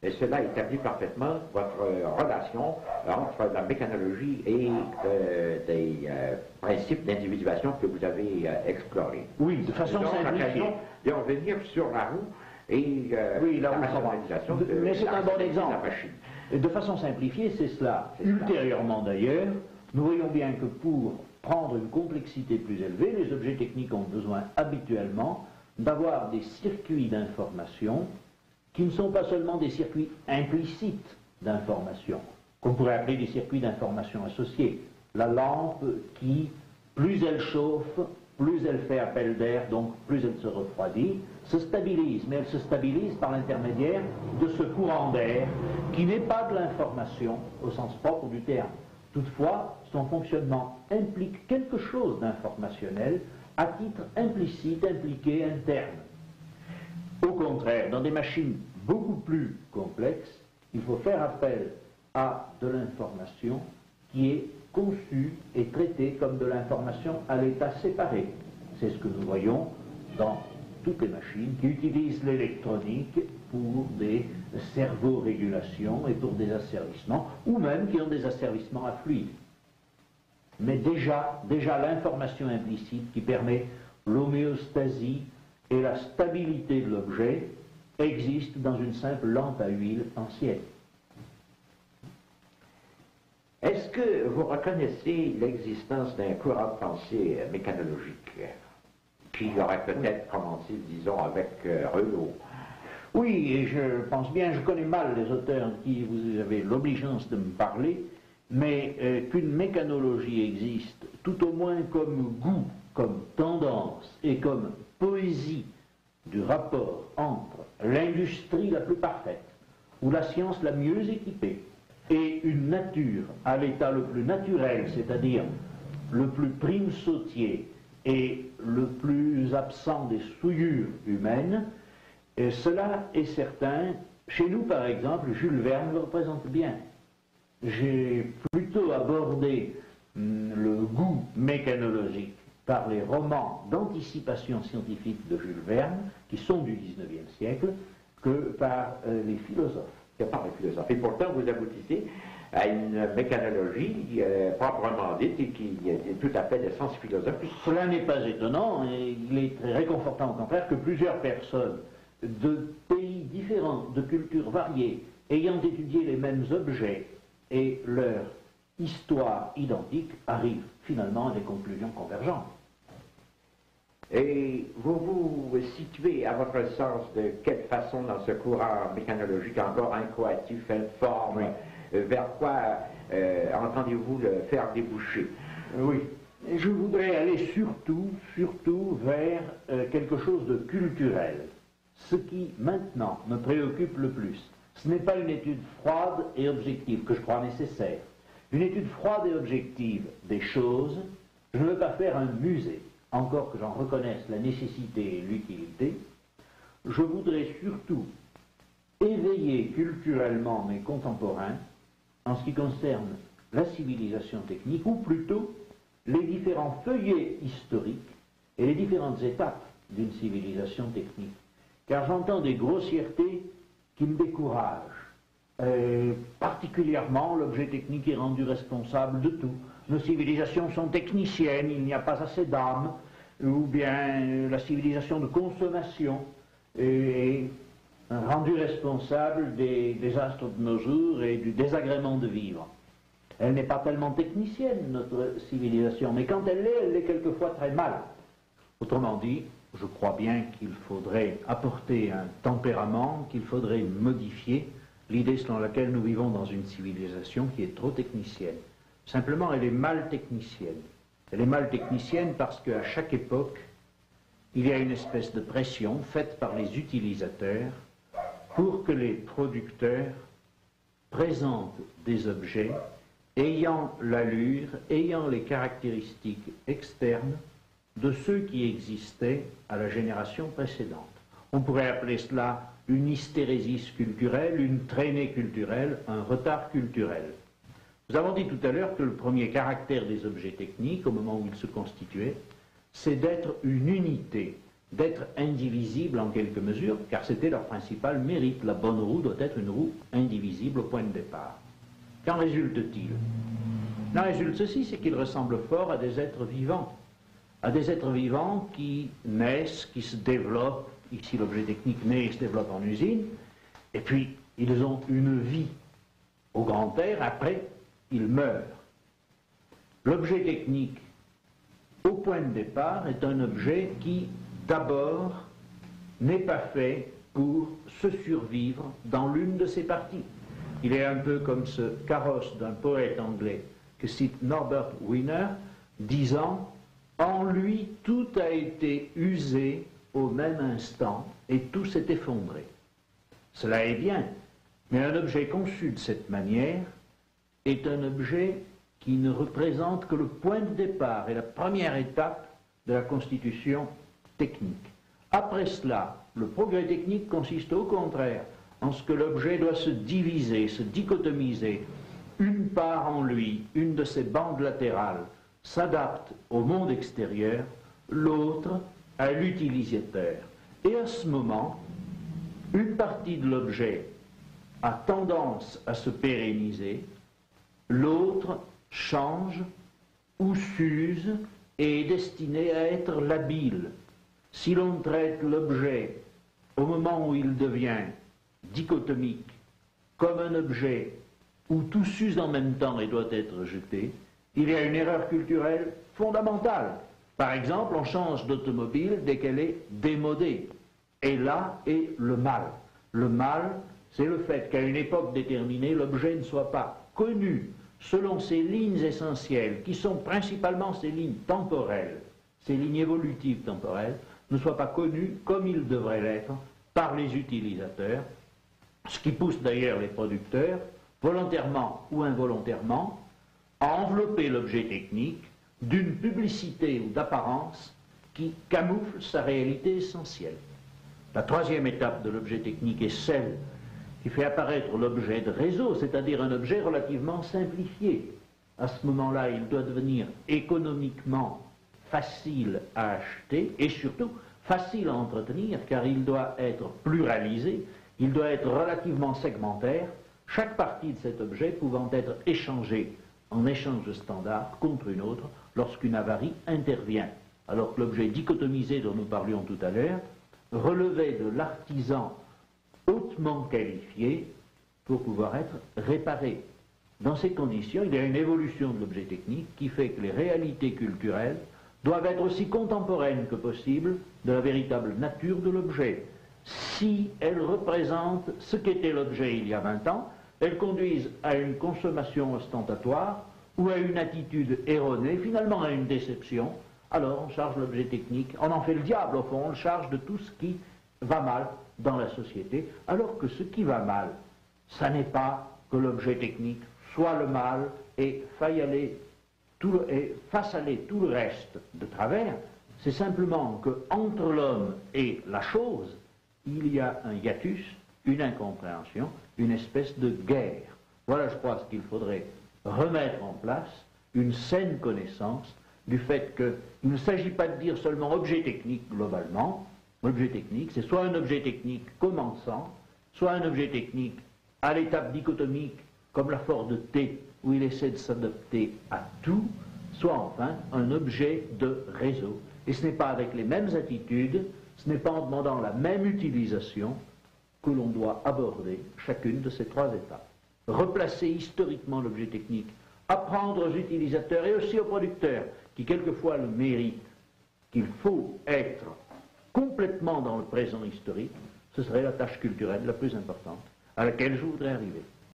Et cela établit parfaitement votre relation entre la mécanologie et des principes d'individuation que vous avez explorés. Oui, de façon simplifiée. De revenir sur la roue et oui, la rationalisation mais c'est un bon exemple. Et de façon simplifiée, c'est cela. Ultérieurement d'ailleurs, nous voyons bien que pour prendre une complexité plus élevée, les objets techniques ont besoin habituellement d'avoir des circuits d'information qui ne sont pas seulement des circuits implicites d'information, qu'on pourrait appeler des circuits d'information associés. La lampe qui, plus elle chauffe, plus elle fait appel d'air, donc plus elle se refroidit, se stabilise, mais elle se stabilise par l'intermédiaire de ce courant d'air qui n'est pas de l'information au sens propre du terme. Toutefois, son fonctionnement implique quelque chose d'informationnel à titre implicite, impliqué, interne. Au contraire, dans des machines beaucoup plus complexes, il faut faire appel à de l'information qui est conçue et traitée comme de l'information à l'état séparé. C'est ce que nous voyons dans toutes les machines qui utilisent l'électronique pour des servorégulations et pour des asservissements, ou même qui ont des asservissements à fluide. Mais déjà l'information implicite qui permet l'homéostasie et la stabilité de l'objet existe dans une simple lampe à huile ancienne. Est-ce que vous reconnaissez l'existence d'un courant de pensée mécanologique qui aurait peut-être commencé, disons, avec Renault? Oui, et je pense bien, je connais mal les auteurs de qui vous avez l'obligeance de me parler, mais qu'une mécanologie existe, tout au moins comme goût, comme tendance et comme poésie du rapport entre l'industrie la plus parfaite, ou la science la mieux équipée, et une nature à l'état le plus naturel, c'est-à-dire le plus prime sautier et le plus absent des souillures humaines, et cela est certain. Chez nous, par exemple, Jules Verne le représente bien. J'ai plutôt abordé le goût mécanologique par les romans d'anticipation scientifique de Jules Verne, qui sont du XIXe siècle, que par les philosophes. Par les philosophes. Et pourtant, vous aboutissez à une mécanologie proprement dite et qui est tout à fait de sens philosophique. Cela n'est pas étonnant, et il est très réconfortant au contraire que plusieurs personnes de pays différents, de cultures variées, ayant étudié les mêmes objets et leur histoire identique, arrivent finalement à des conclusions convergentes. Et vous vous situez, à votre sens, de quelle façon dans ce courant mécanologique encore incoatif, informe, vers quoi entendez-vous le faire déboucher? Oui, je voudrais aller surtout vers quelque chose de culturel. Ce qui maintenant me préoccupe le plus, ce n'est pas une étude froide et objective que je crois nécessaire. Une étude froide et objective des choses, je ne veux pas faire un musée, encore que j'en reconnaisse la nécessité et l'utilité. Je voudrais surtout éveiller culturellement mes contemporains en ce qui concerne la civilisation technique, ou plutôt les différents feuillets historiques et les différentes étapes d'une civilisation technique. Car j'entends des grossièretés qui me découragent. Particulièrement, l'objet technique est rendu responsable de tout. Nos civilisations sont techniciennes, il n'y a pas assez d'âme, ou bien la civilisation de consommation est rendue responsable des désastres de nos jours et du désagrément de vivre. Elle n'est pas tellement technicienne, notre civilisation, mais quand elle l'est quelquefois très mal. Autrement dit, je crois bien qu'il faudrait apporter un tempérament, qu'il faudrait modifier l'idée selon laquelle nous vivons dans une civilisation qui est trop technicienne. Simplement, elle est mal technicienne. Elle est mal technicienne parce qu'à chaque époque, il y a une espèce de pression faite par les utilisateurs pour que les producteurs présentent des objets ayant l'allure, ayant les caractéristiques externes de ceux qui existaient à la génération précédente. On pourrait appeler cela une hystérésis culturelle, une traînée culturelle, un retard culturel. Nous avons dit tout à l'heure que le premier caractère des objets techniques, au moment où ils se constituaient, c'est d'être une unité d'être indivisible en quelque mesure, car c'était leur principal mérite. La bonne roue doit être une roue indivisible au point de départ. Qu'en résulte-t-il? Il en résulte ceci, c'est qu'ils ressemblent fort à des êtres vivants qui naissent, qui se développent. Ici, l'objet technique naît et se développe en usine, et puis ils ont une vie au grand air, après ils meurent. L'objet technique, au point de départ, est un objet qui, d'abord, n'est pas fait pour se survivre dans l'une de ses parties. Il est un peu comme ce carrosse d'un poète anglais que cite Norbert Wiener, disant « En lui, tout a été usé au même instant et tout s'est effondré. » Cela est bien, mais un objet conçu de cette manière est un objet qui ne représente que le point de départ et la première étape de la constitution technique. Après cela, le progrès technique consiste au contraire en ce que l'objet doit se diviser, se dichotomiser. Une part en lui, une de ses bandes latérales, s'adapte au monde extérieur, l'autre à l'utilisateur. Et à ce moment, une partie de l'objet a tendance à se pérenniser, l'autre change ou s'use et est destiné à être labile. Si l'on traite l'objet au moment où il devient dichotomique comme un objet où tout s'use en même temps et doit être jeté, il y a une erreur culturelle fondamentale. Par exemple, on change d'automobile dès qu'elle est démodée. Et là est le mal. Le mal, c'est le fait qu'à une époque déterminée, l'objet ne soit pas connu selon ses lignes essentielles, qui sont principalement ces lignes temporelles, ces lignes évolutives temporelles, ne soit pas connu comme il devrait l'être par les utilisateurs, ce qui pousse d'ailleurs les producteurs, volontairement ou involontairement, à envelopper l'objet technique d'une publicité ou d'apparence qui camoufle sa réalité essentielle. La troisième étape de l'objet technique est celle qui fait apparaître l'objet de réseau, c'est-à-dire un objet relativement simplifié. À ce moment-là, il doit devenir économiquement facile à acheter et surtout facile à entretenir, car il doit être pluralisé, il doit être relativement segmentaire, chaque partie de cet objet pouvant être échangée en échange standard contre une autre lorsqu'une avarie intervient. Alors que l'objet dichotomisé dont nous parlions tout à l'heure relevait de l'artisan hautement qualifié pour pouvoir être réparé. Dans ces conditions, il y a une évolution de l'objet technique qui fait que les réalités culturelles doivent être aussi contemporaines que possible de la véritable nature de l'objet. Si elles représentent ce qu'était l'objet il y a 20 ans, elles conduisent à une consommation ostentatoire ou à une attitude erronée, finalement à une déception, alors on charge l'objet technique, on en fait le diable au fond, on le charge de tout ce qui va mal dans la société, alors que ce qui va mal, ça n'est pas que l'objet technique soit le mal et fasse aller tout le reste de travers, c'est simplement qu'entre l'homme et la chose, il y a un hiatus, une incompréhension, une espèce de guerre. Voilà, je crois, ce qu'il faudrait remettre en place, une saine connaissance du fait qu'il ne s'agit pas de dire seulement objet technique globalement. L'objet technique, c'est soit un objet technique commençant, soit un objet technique à l'étape dichotomique, comme la Ford T, où il essaie de s'adapter à tout, soit enfin un objet de réseau. Et ce n'est pas avec les mêmes attitudes, ce n'est pas en demandant la même utilisation que l'on doit aborder chacune de ces trois étapes. Replacer historiquement l'objet technique, apprendre aux utilisateurs et aussi aux producteurs, qui quelquefois le méritent, qu'il faut être complètement dans le présent historique, ce serait la tâche culturelle la plus importante à laquelle je voudrais arriver.